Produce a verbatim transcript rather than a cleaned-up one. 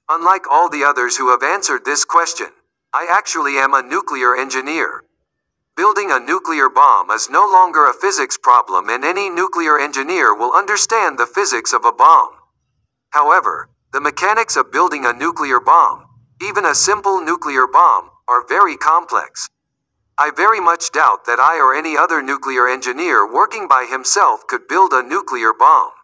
Unlike all the others who have answered this question, I actually am a nuclear engineer. Building a nuclear bomb is no longer a physics problem, and any nuclear engineer will understand the physics of a bomb. However, the mechanics of building a nuclear bomb, even a simple nuclear bomb, are very complex. I very much doubt that I or any other nuclear engineer working by himself could build a nuclear bomb.